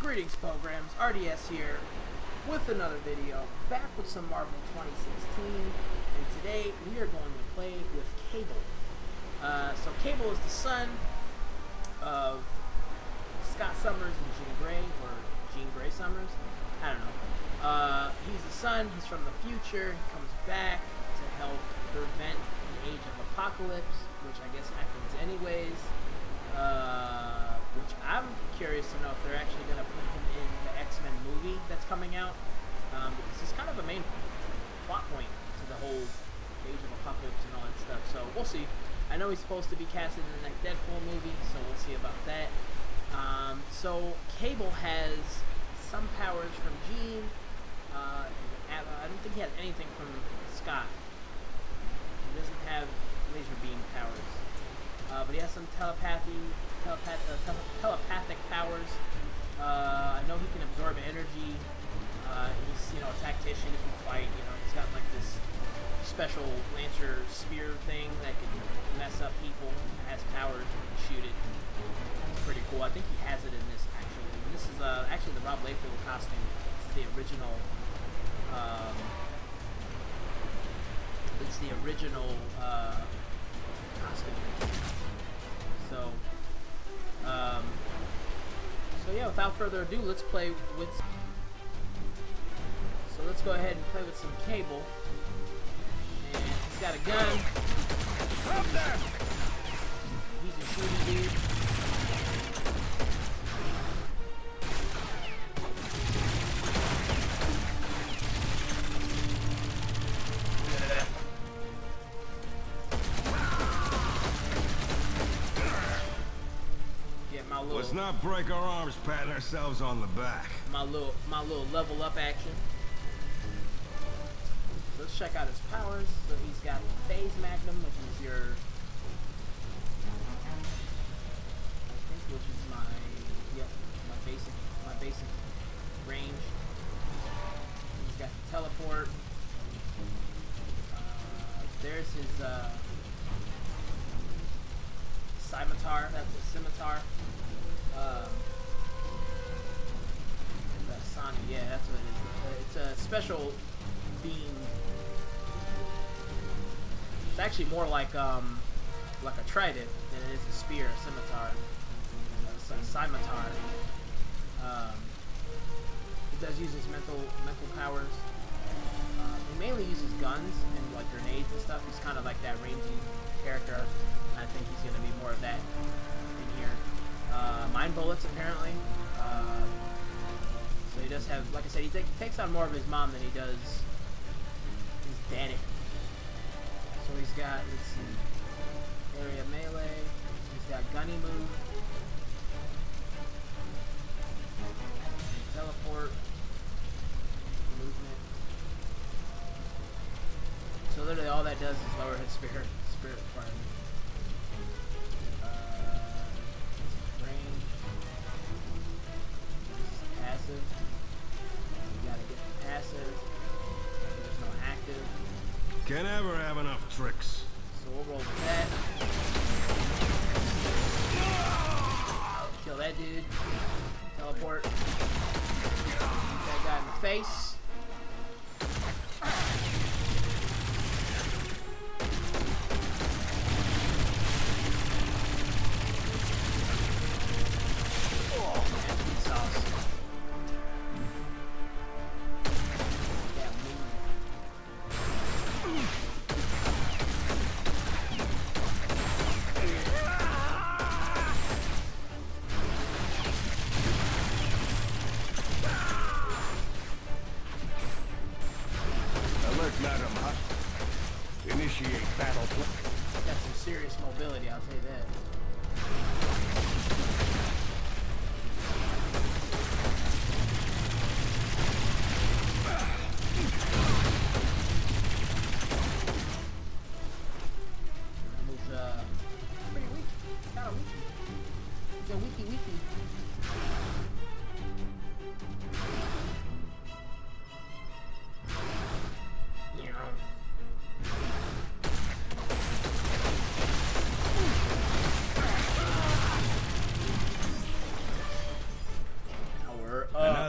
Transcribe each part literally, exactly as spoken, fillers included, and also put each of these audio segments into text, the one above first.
Greetings programs, R D S here with another video, back with some Marvel twenty sixteen, and today we are going to play with Cable. Uh, so Cable is the son of Scott Summers and Jean Grey, or Jean Grey Summers, I don't know. Uh, he's the son, he's from the future, he comes back to help prevent the Age of Apocalypse, which I guess happens anyways. Uh, which I'm curious to know if they're actually going to put him in the X-Men movie that's coming out, um, because he's kind of a main plot point to the whole Age of Apocalypse and all that stuff, so we'll see. I know he's supposed to be casted in the next Deadpool movie, so we'll see about that. Um, so Cable has some powers from Jean, uh, and I don't think he has anything from Scott. He doesn't have laser beam powers. Uh, but he has some telepathy, telepath, uh, tele telepathic powers. Uh, I know he can absorb energy. Uh, he's, you know, a tactician. He can fight. You know, he's got like this special Lancer spear thing that can mess up people. He has powers. He can shoot it. It's pretty cool. I think he has it in this actually. And this is uh, actually the Rob Liefeld costume. This is the original. Um, it's the original uh, costume. So, um, so yeah, without further ado, let's play with, so let's go ahead and play with some Cable, and he's got a gun, he's a shooting dude. Let's not break our arms patting ourselves on the back. My little, my little level up action. So let's check out his powers. So he's got Phase Magnum, which is your, I think, which is my, yep, my basic, my basic range. He's got the teleport. Uh, there's his uh, scimitar. That's a scimitar. Um, the Sonic, yeah, that's what it is. It's a special beam. It's actually more like um, like a trident than it is a spear, a scimitar. It's a scimitar. Um, it does use his mental mental powers. Um, he mainly uses guns and like grenades and stuff. He's kind of like that rangy character. I think he's going to be more of that in here. Uh, mind bullets, apparently. Uh, so he does have, like I said, he, he takes on more of his mom than he does his daddy. So he's got, let's see, area melee. He's got gunny move. Teleport. Movement. So literally all that does is lower his spirit, spirit requirement. Passive. You gotta get the passive. There's no active. Can't ever have enough tricks. So we'll roll with that. Kill that dude. Teleport. Shoot that guy in the face.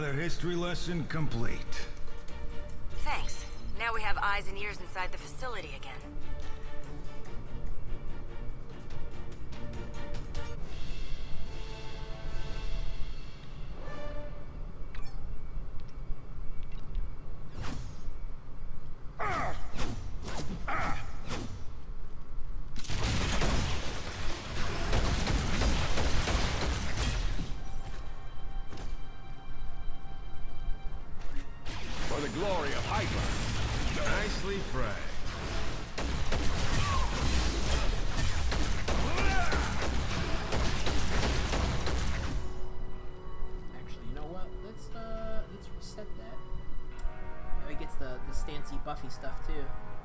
Another history lesson complete. Thanks. Now we have eyes and ears inside the facility again. For the glory of Hyper. Nicely framed. Actually, you know what? Let's uh, let's reset that. Now he gets the the Stancy Buffy stuff too.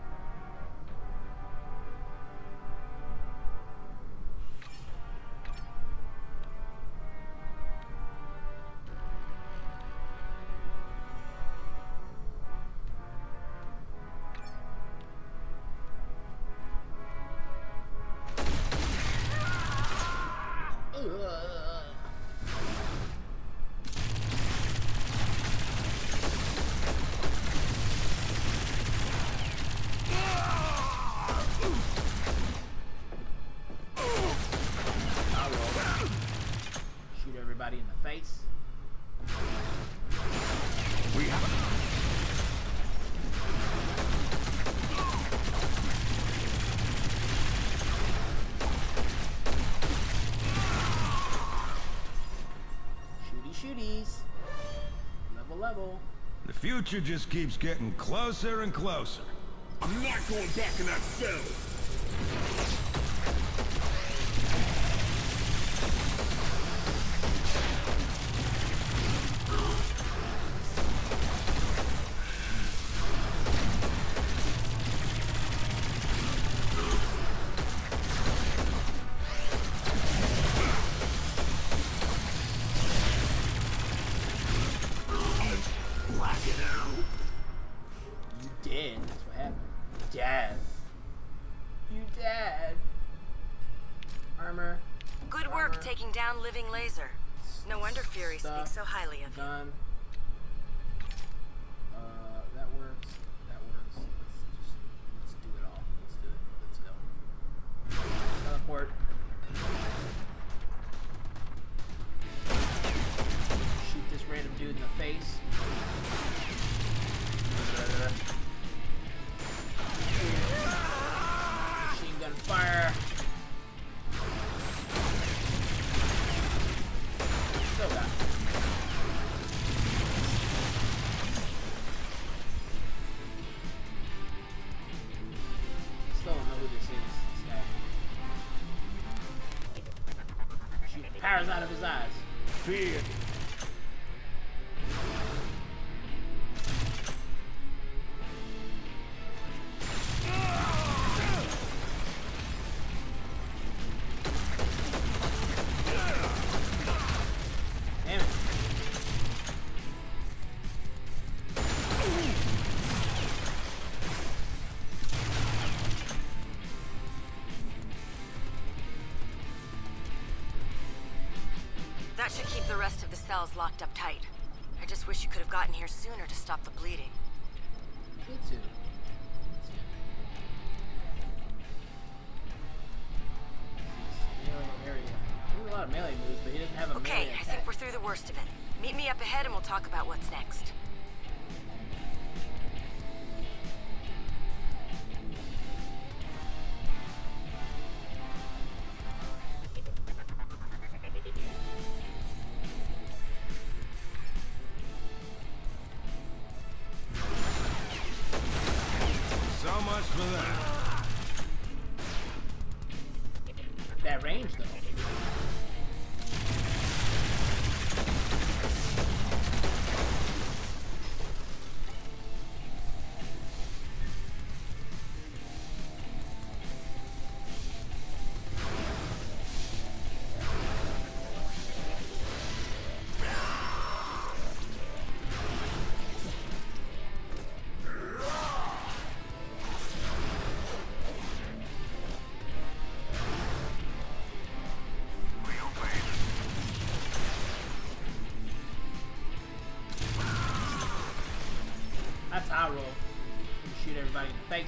Shoot everybody in the face. We have Shooty shooties. Level level. The future just keeps getting closer and closer. I'm not going back in that cell! I'm blacking out. You did. That's what happened. Dad. You dad. Armor. Good Armor. work taking down Living Laser. No wonder Fury Stuff. speaks so highly of you. Gun. Uh, that works. That works. Let's just let's do it all. Let's do it. Let's go. Teleport. Shoot this random dude in the face. Machine gun fire. Still got it. Still don't know who this is. This guy. Shoot powers out of his eyes. Fear. Damn it. That should keep the rest of the cells locked up tight. I just wish you could have gotten here sooner to stop the bleeding. Me too. Me too. Melee area. He has a lot of melee moves, but he doesn't have a Okay, melee I attack. think we're through the worst of it. Meet me up ahead and we'll talk about what's next. So much for that. That range, though. power roll. You shoot everybody in the face.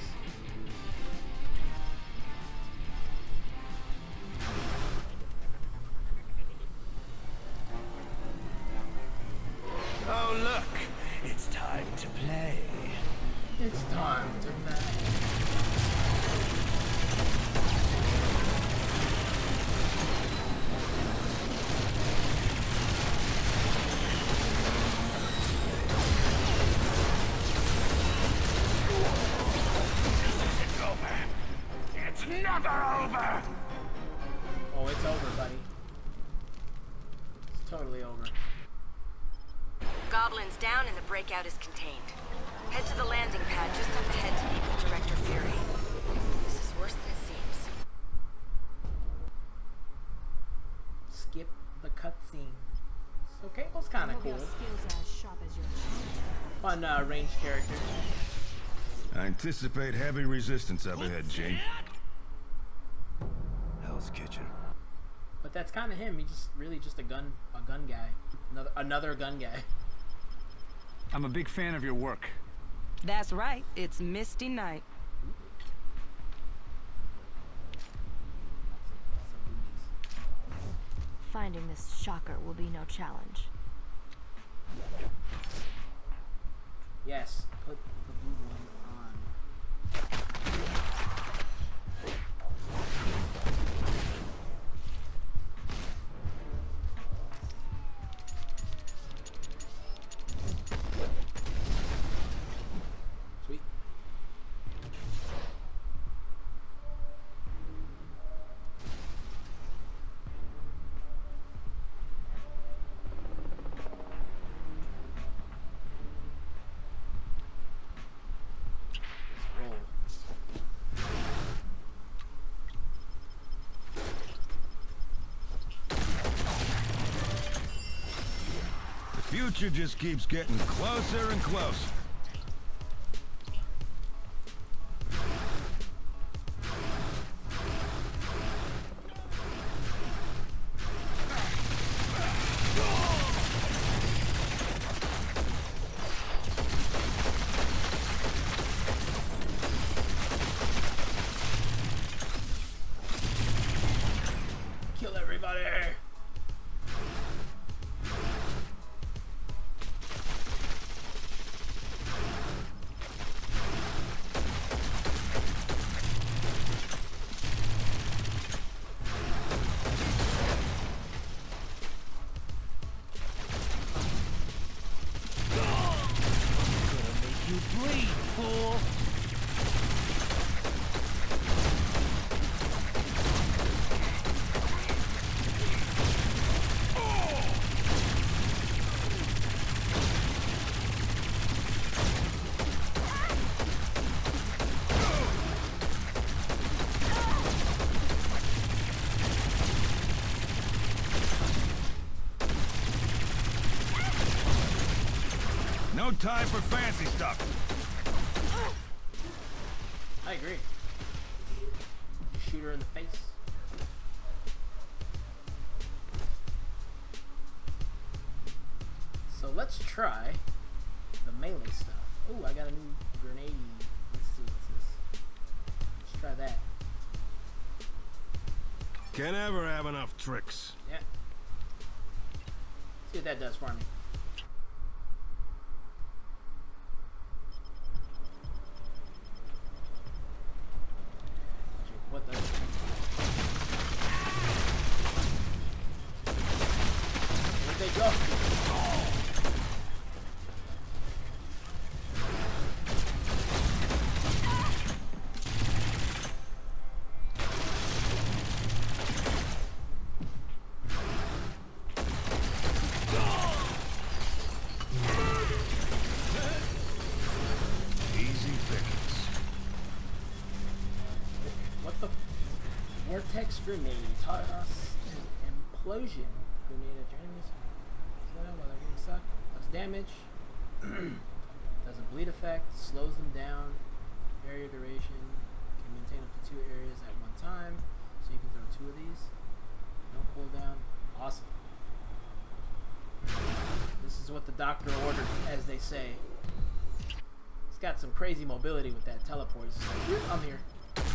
Oh, look. It's time to play. It's time to play. It's over. It's never over. Oh, it's over, buddy. It's totally over. Goblin's down and the breakout is contained. Head to the landing pad just up ahead to meet with Director Fury. This is worse than it seems. Skip the cutscene. So Cable's kind of cool. Fun uh, ranged character. I anticipate heavy resistance up ahead, Gene. Hell's Kitchen. But that's kind of him. He's just really just a gun, a gun guy. Another, another gun guy. I'm a big fan of your work. That's right. It's Misty Night. Finding this shocker will be no challenge. Yes, put the blue one on. Sweet. Let's roll. The future just keeps getting closer and closer. Kill everybody! You bleed, fool. No time for fancy stuff. I agree. Shoot her in the face. So let's try the melee stuff. Oh, I got a new grenade. Let's see what's this. Let's try that. Can't ever have enough tricks. Yeah. See what that does for me. What the? Where'd they go? Easy pickings. What the? Vortex grenade taught us an implosion grenade at your enemies. So while they're getting sucked, does damage. Does a bleed effect, slows them down. Area duration can maintain up to two areas at one time, so you can throw two of these. No cooldown. Awesome. This is what the doctor ordered, as they say. He's got some crazy mobility with that teleport. He's just like, I'm here.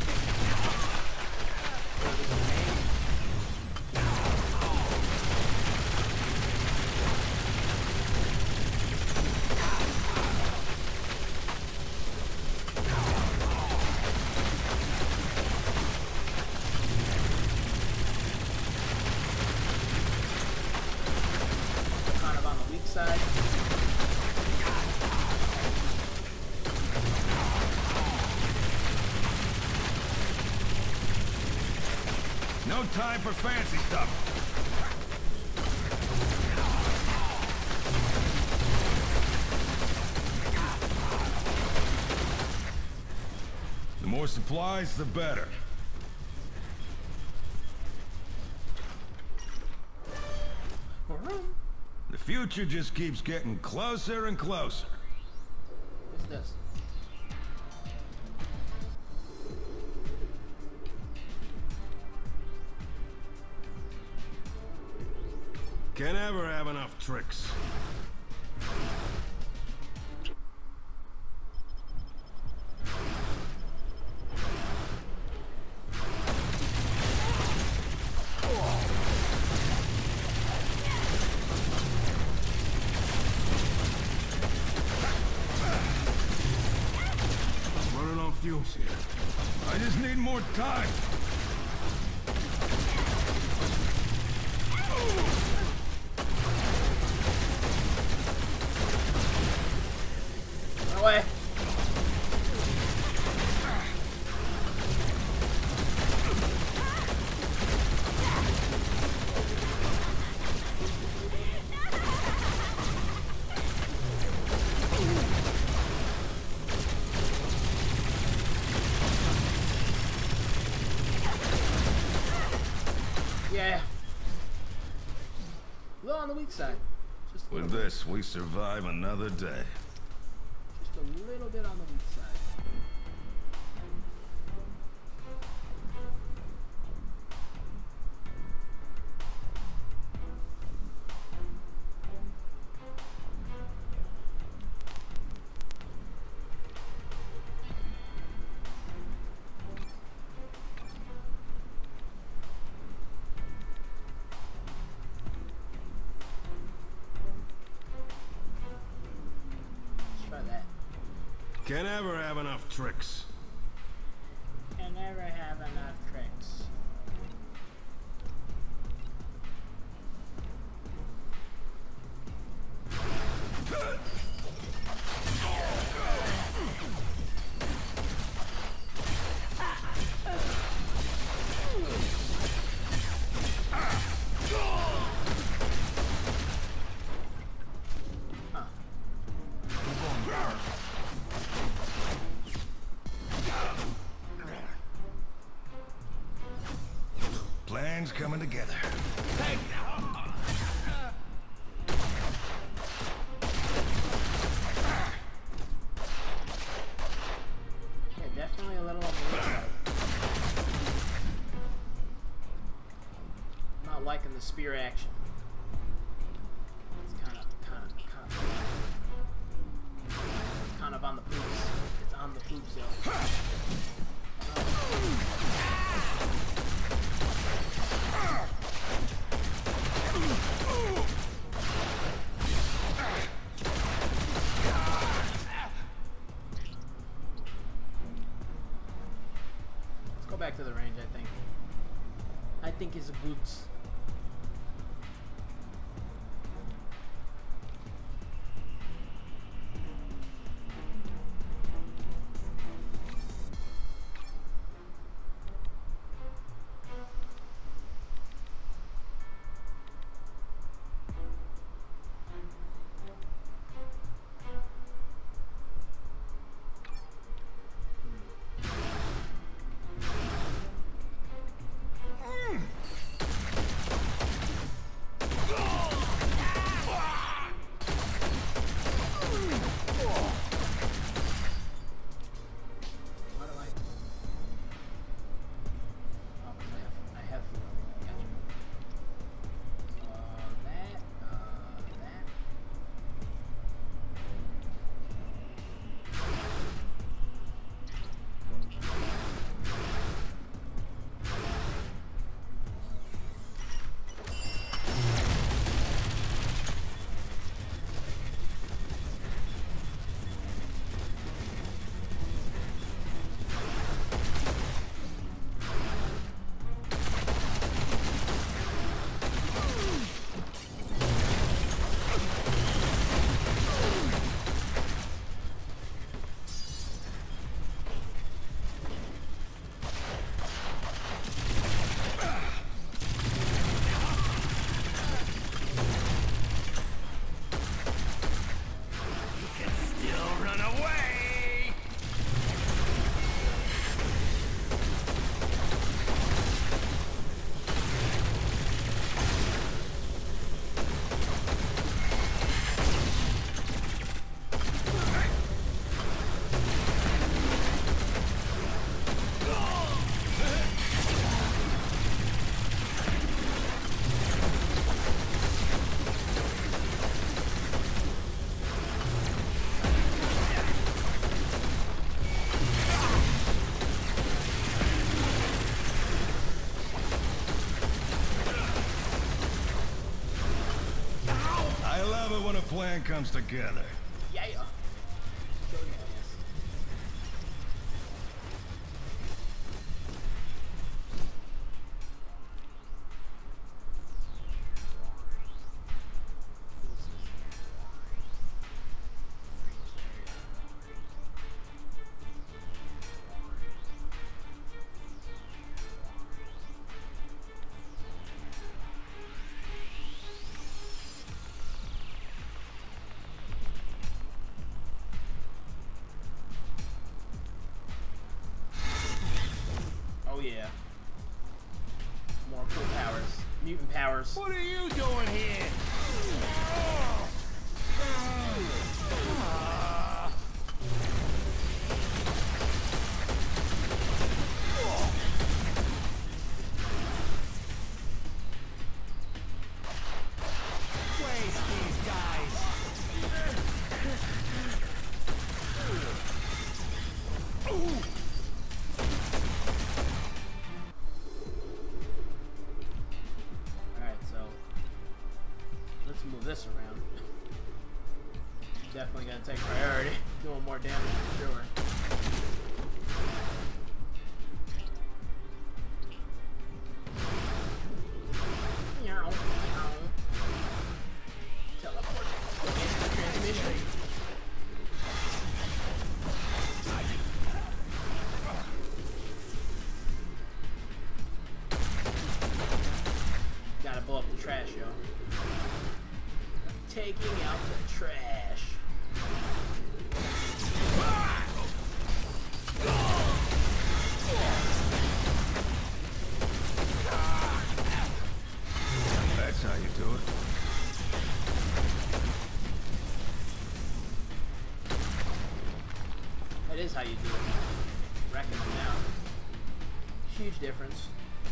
Kind of on the weak side. No time for fancy stuff. The more supplies, the better. The future just keeps getting closer and closer. What's this? Can't ever have enough tricks. Running on fumes here. I just need more time. Run away. Yeah. A little on the weak side. Just a With little bit. this, we survive another day. Just a little bit on the weak side. Let's try that. Can't ever have enough tricks. Can never have enough tricks. Huh. Plans coming together. Yeah, definitely a little on the weak side. Not liking the spear action. It's kind of, kind of, kind of. It's kind of on the poops. It's on the poop zone. Let's go back to the range, I think. I think it's good. love it when a plan comes together. Yeah. Show your ass. Oh yeah. More cool powers. Mutant powers. What are you doing here? Waste these guys. Alright, so let's move this around. Definitely gonna take priority. Doing more damage for sure. Meow, meow. Teleport. Instant transmission. Gotta blow up the trash, yo. Taking out the trash. That's how you do it. That is how you do it. Wrecking them now. Huge difference.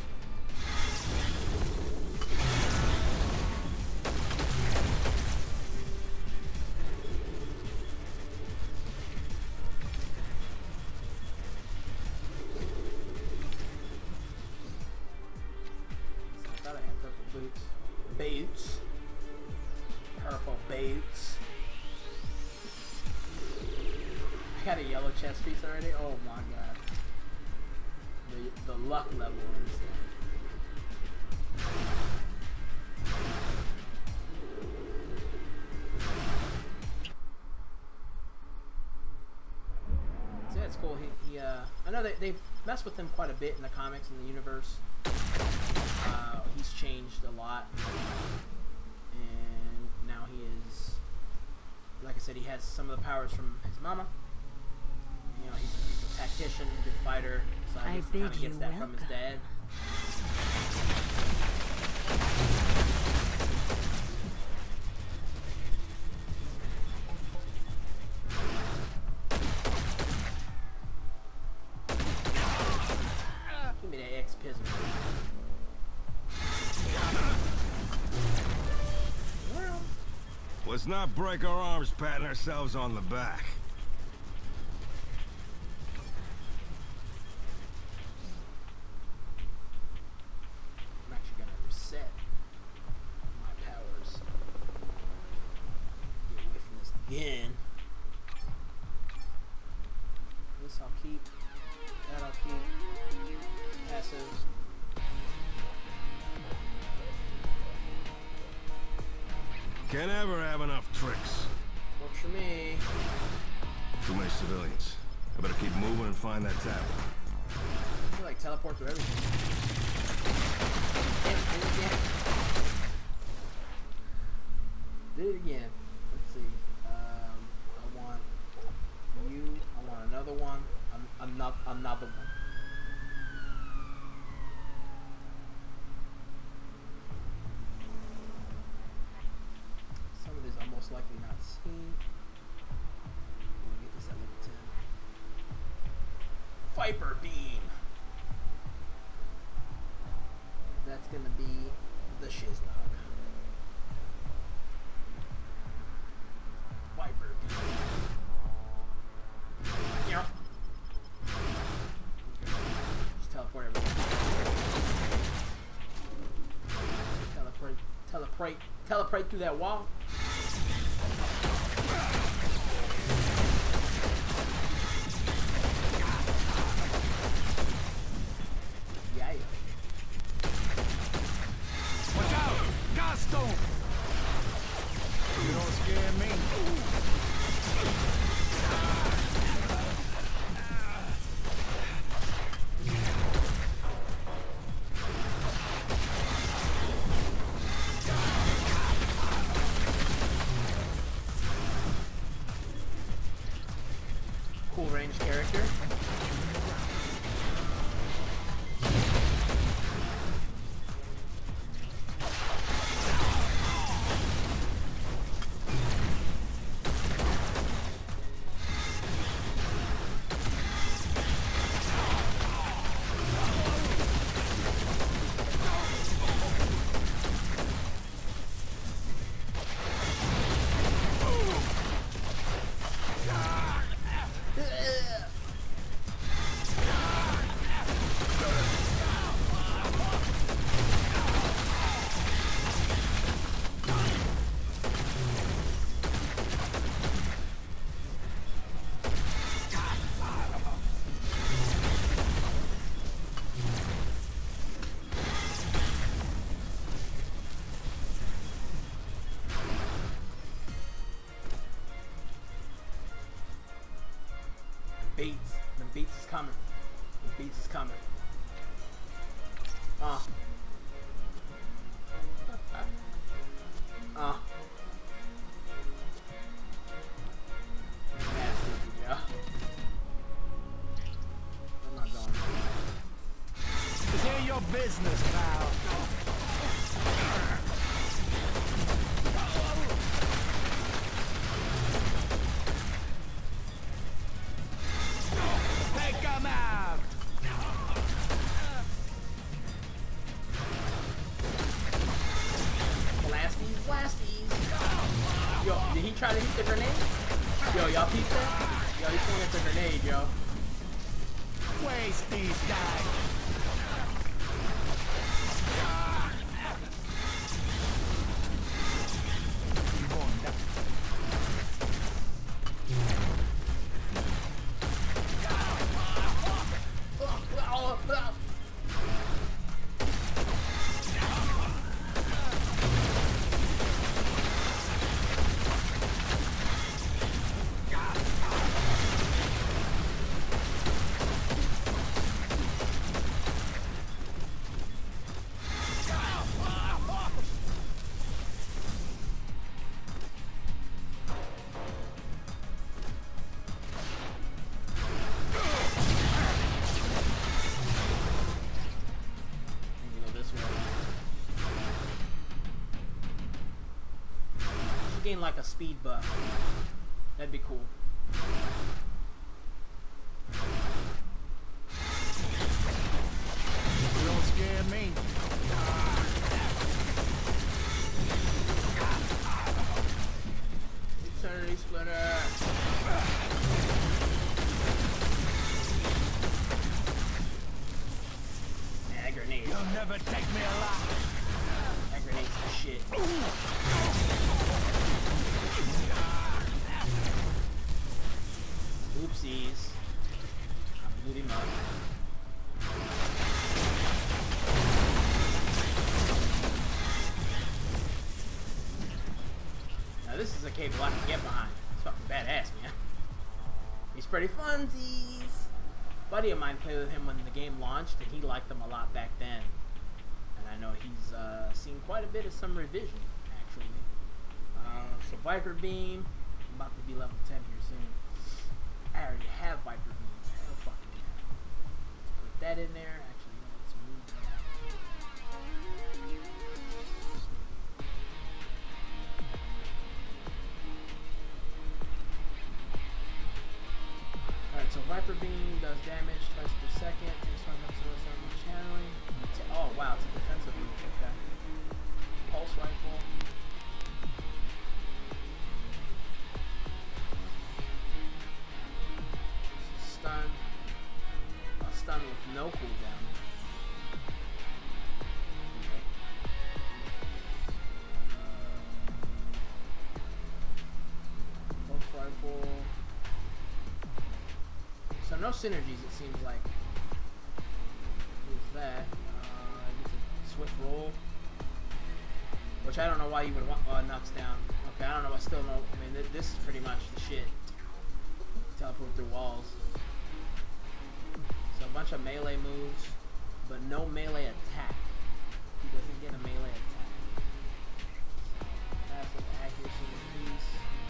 I thought I had purple boots. Boots. Purple boots. I got a yellow chest piece already. Oh my god. The, the luck level is So yeah, it's cool. He, he uh, I know that they've messed with him quite a bit in the comics and the universe. Uh, he's changed a lot, and now he is, like I said, he has some of the powers from his mama. You know, he's, he's a tactician, good fighter, so I, I guess he kind bid of gets you that from his welcome. dad. Give me that X-Pism. Well, Let's not break our arms patting ourselves on the back. I'm actually gonna reset my powers. Get away from this again. This I'll keep. That I'll keep. Passives. Can't ever have enough tricks. Works for me. Too many civilians. I better keep moving and find that tablet. I feel like teleport through everything. Do it again. Do it again. Let's see. Um, I want you. I want another one. I'm, I'm not another one. Some of these I'll most likely not see. We'll get this at level ten. Viper beam. That's gonna be the Shiznog. Viper beam. Yeah. Just teleport everything. Teleport, teleport, teleport through that wall. scare me. Cool range character. Beats. The beats is coming. The beats is coming. Uh. Uh. Nasty, yeah. I'm not going. This ain't your business, pal. Take him out! Blasties, blasties. Yo, did he try to hit the grenade? Yo, y'all peep that? Yo, he swung at the grenade, yo. Waste these guys. Gain like a speed buff. That'd be cool. You don't scare me. Eternity Splitter. Man, that grenade. You'll never take me alive. That grenade's the shit. Oopsies. I blew him up. Now this is a cable I can get behind. It's fucking badass, man. He's pretty funsies. A buddy of mine played with him when the game launched, and he liked them a lot back then. And I know he's uh, seen quite a bit of some revision, actually. Uh, so Viper Beam, I'm about to be level ten here soon. I already have Viper Beams. Hell fucking yeah. Let's put that in there. Actually, no, let's move that. Alright, so Viper Beam does damage twice per second. Takes one up to the channeling. Oh wow, it's a defensive move. Okay. Pulse rifle. Stun. A stun with no cooldown. Okay. Uh, pulse rifle. So no synergies, it seems like. Who's that? Uh, it's a swift roll. Which I don't know why you would want uh, knocks down. Okay, I don't know what still no. I mean, th this is pretty much the shit. Teleport through walls. So a bunch of melee moves, but no melee attack. He doesn't get a melee attack. Passive accuracy increase.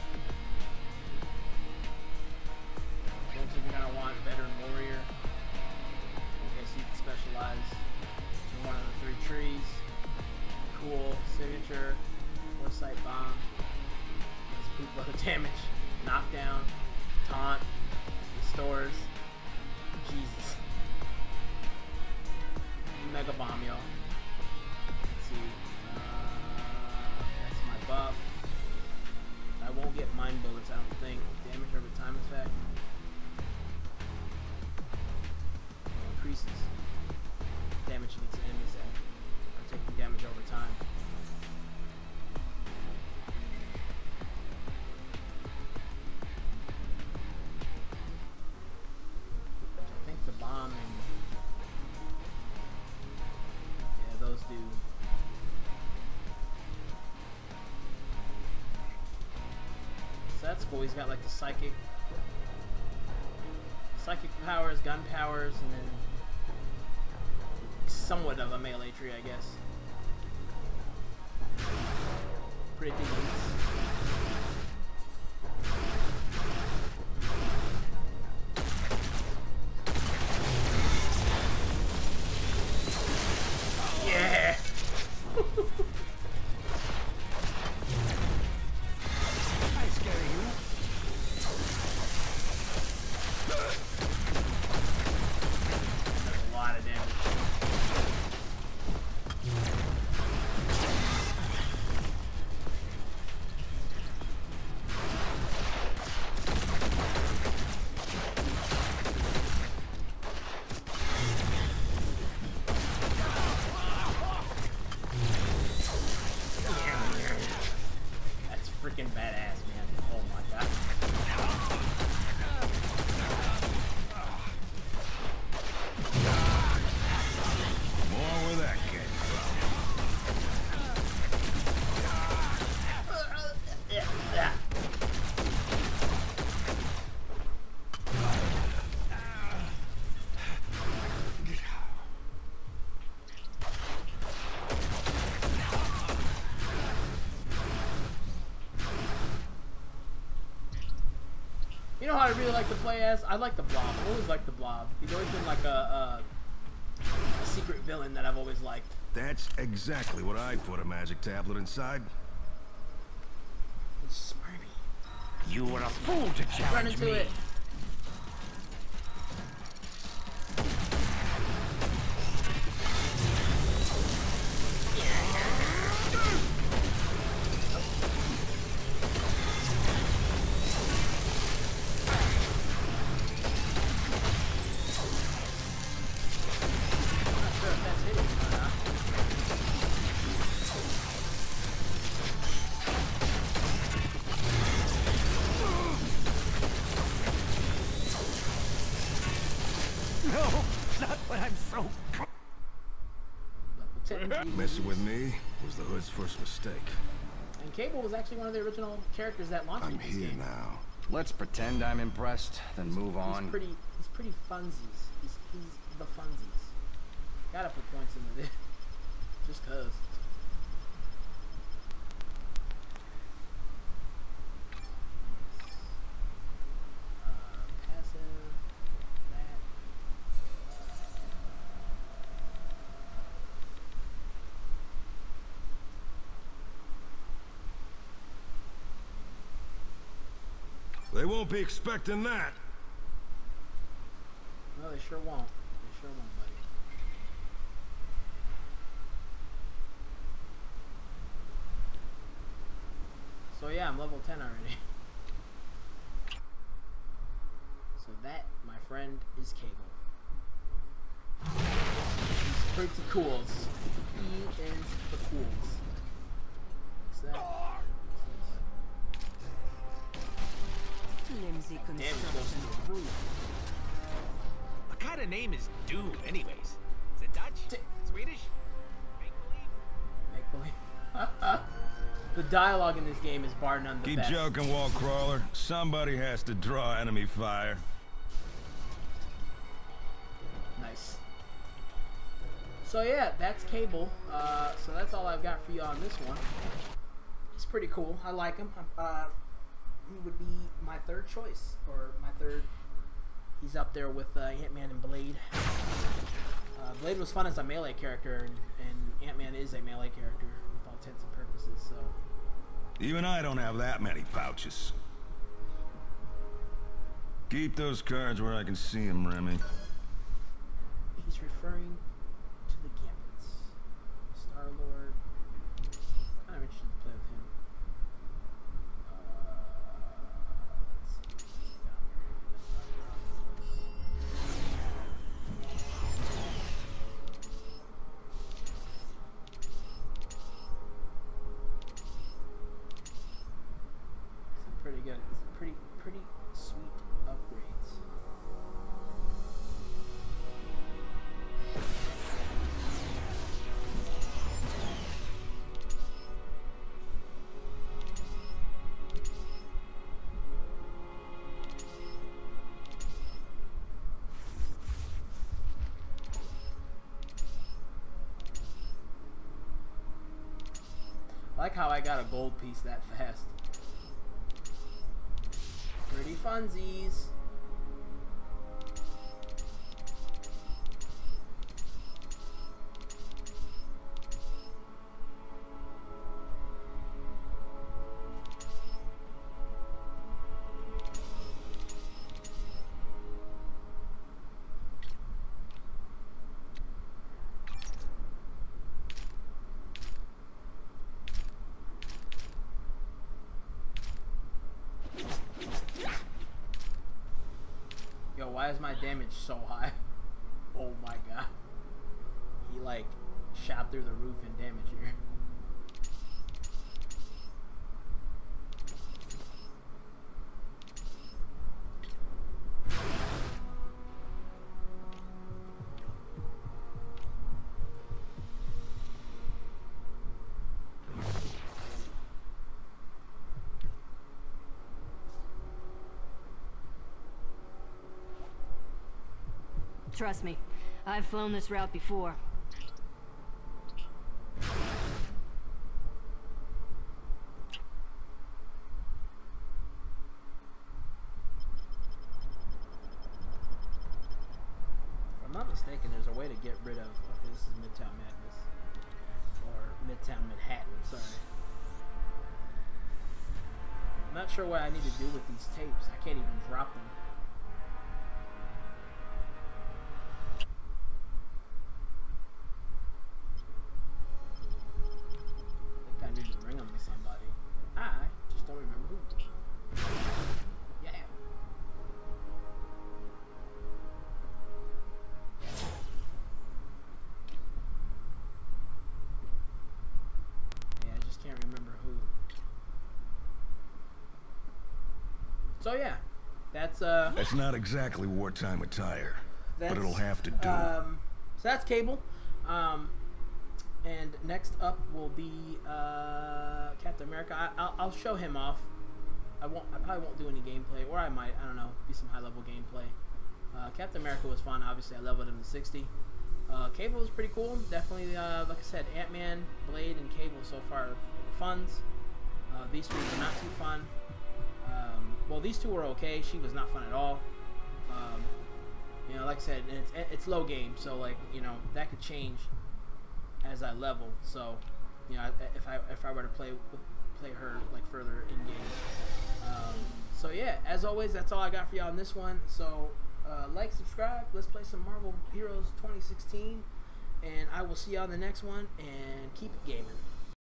Looks like you're gonna want veteran warrior. Okay, so you can specialize in one of the three trees. Cool signature. Foresight bomb. Does a poop load of damage. Knockdown. Taunt. Restores. Jesus. Mega bomb, y'all. Let's see. Uh, that's my buff. I won't get mind bullets, I don't think. Damage over time effect. It increases. Damage against enemies that are taking damage over time. I think the bomb and yeah, those do. So that's cool. He's got like the psychic, psychic powers, gun powers, and then somewhat of a melee tree, I guess. Pretty decent. Yeah. I scare you. That's a lot of damage. That's freaking badass, man. Oh my god. More where that came Yeah, yeah. You know how I really like to play as? I like the Blob. I always liked the Blob. He's always been like a, a, a secret villain that I've always liked. That's exactly what I put a magic tablet inside. He's smarmy. You were a fool to Run challenge into me. it. Not sure if that's hitting or not. No, not when I'm so. Level ten. Messing with me was the Hood's first mistake. And Cable was actually one of the original characters that launched I'm this here game. now. Let's pretend I'm impressed, then move He's on. pretty. He's pretty funsies. He's he's the funsies. Gotta put points into this, just cause. Uh, passive. That. They won't be expecting that. No, they sure won't. They sure won't, buddy. So yeah, I'm level ten already. So that, my friend, is Cable. He's pretty cools. He is the cools. What's that? Flimsy Damn, it goes construction. through the roof. What kind of name is Doom, anyways? Is it Dutch? D- Swedish? Make believe? Make believe. the dialogue in this game is bar none the Keep best. joking, wall crawler. Somebody has to draw enemy fire. Nice. So yeah, that's Cable. Uh, so that's all I've got for you on this one. He's pretty cool. I like him. Uh, he would be my third choice, or my third. He's up there with uh, Ant-Man and Blade. Uh, Blade was fun as a melee character, and, and Ant-Man is a melee character with all intents and purposes. So Even I don't have that many pouches. Keep those cards where I can see them, Remy. he's referring to the Gambits. Star-Lord. I'm interested to play with him. Uh, let's see. Let's see down It's pretty good. It's pretty, pretty sweet upgrades. I like how I got a gold piece that fast. Pretty funsies. Yo, why is my damage so high? Oh my god. He like shot through the roof in damage here. Trust me, I've flown this route before. If I'm not mistaken, there's a way to get rid of. Okay, this is Midtown Madness. Or Midtown Manhattan, sorry. I'm not sure what I need to do with these tapes. I can't even drop them. I think I need to bring them to somebody. I just don't remember who. Yeah. Yeah, I just can't remember who. So yeah, that's uh. That's not exactly wartime attire, That's, but it'll have to do. Um, so that's Cable. Um, and next up will be uh, Captain America. I, I'll, I'll show him off. I won't. I probably won't do any gameplay, or I might. I don't know. Be some high-level gameplay. Uh, Captain America was fun. Obviously, I leveled him to sixty. Uh, Cable was pretty cool. Definitely, uh, like I said, Ant-Man, Blade, and Cable so far are funs. Uh, these three were not too fun. Um, well, these two were okay. She was not fun at all. Um, you know, like I said, it's, it's low game, so like you know that could change as I level. So, you know, if I if I were to play play her like further in game. Um, so yeah, as always, that's all I got for y'all on this one. So uh, like, subscribe. Let's play some Marvel Heroes twenty sixteen, and I will see y'all in the next one. And keep it gaming.